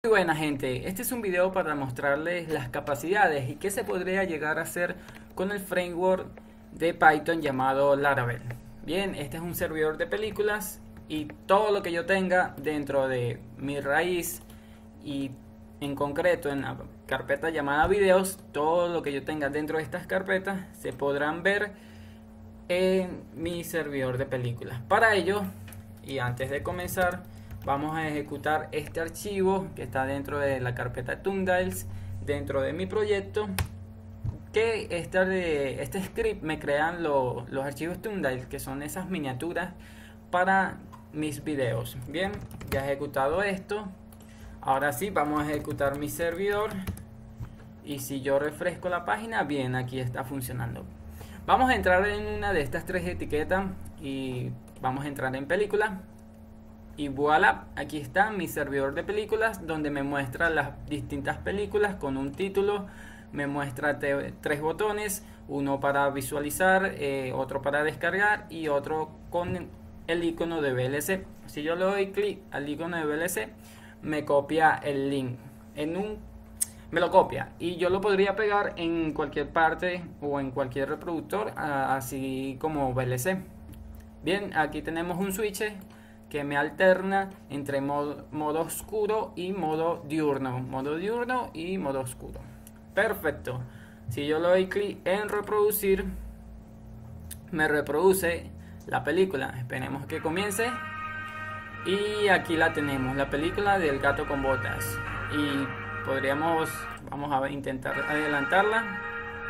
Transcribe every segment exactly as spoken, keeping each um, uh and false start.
Muy buena gente, este es un video para mostrarles las capacidades y qué se podría llegar a hacer con el framework de Python llamado Laravel. Bien, este es un servidor de películas y todo lo que yo tenga dentro de mi raíz y en concreto en la carpeta llamada videos, todo lo que yo tenga dentro de estas carpetas se podrán ver en mi servidor de películas. Para ello, y antes de comenzar, vamos a ejecutar este archivo que está dentro de la carpeta Tundales dentro de mi proyecto, que este, de, este script me crean lo, los archivos Tundales, que son esas miniaturas para mis videos. Bien, ya he ejecutado esto. Ahora sí, vamos a ejecutar mi servidor y si yo refresco la página, bien, aquí está funcionando. Vamos a entrar en una de estas tres etiquetas y vamos a entrar en película. Y voilà, aquí está mi servidor de películas donde me muestra las distintas películas con un título, me muestra tres botones, uno para visualizar, eh, otro para descargar y otro con el icono de V L C. Si yo le doy clic al icono de V L C, me copia el link, en un, me lo copia y yo lo podría pegar en cualquier parte o en cualquier reproductor, así como V L C. Bien, aquí tenemos un switch que me alterna entre modo, modo oscuro y modo diurno, modo diurno y modo oscuro. Perfecto. Si yo le doy clic en reproducir, me reproduce la película. Esperemos que comience. Y aquí la tenemos, la película del gato con botas. Y podríamos, vamos a intentar adelantarla.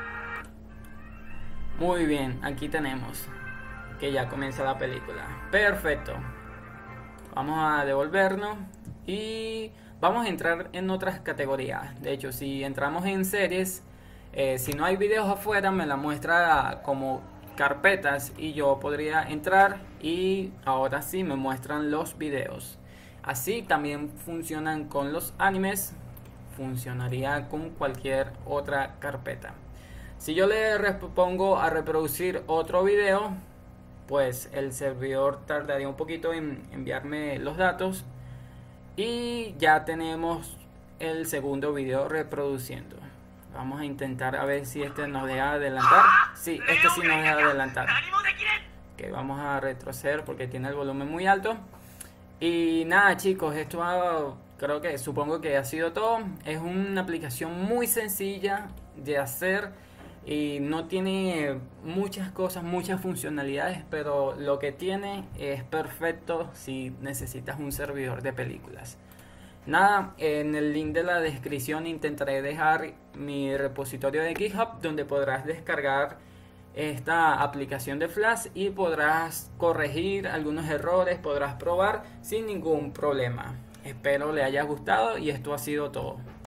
Muy bien, aquí tenemos que ya comienza la película. Perfecto. Vamos a devolvernos y vamos a entrar en otras categorías. De hecho, si entramos en series, eh, si no hay videos afuera, me la muestra como carpetas y yo podría entrar y ahora sí me muestran los videos. Así también funcionan con los animes, funcionaría con cualquier otra carpeta. Si yo le pongo a reproducir otro video, pues el servidor tardaría un poquito en enviarme los datos y ya tenemos el segundo video reproduciendo. Vamos a intentar a ver si este nos deja adelantar. Sí, este sí nos deja adelantar. Que vamos a retroceder porque tiene el volumen muy alto. Y nada, chicos, esto ha, creo que supongo que ha sido todo. Es una aplicación muy sencilla de hacer y no tiene muchas cosas, muchas funcionalidades, pero lo que tiene es perfecto si necesitas un servidor de películas. Nada, en el link de la descripción intentaré dejar mi repositorio de GitHub donde podrás descargar esta aplicación de Flash y podrás corregir algunos errores, podrás probar sin ningún problema. Espero le haya gustado y esto ha sido todo.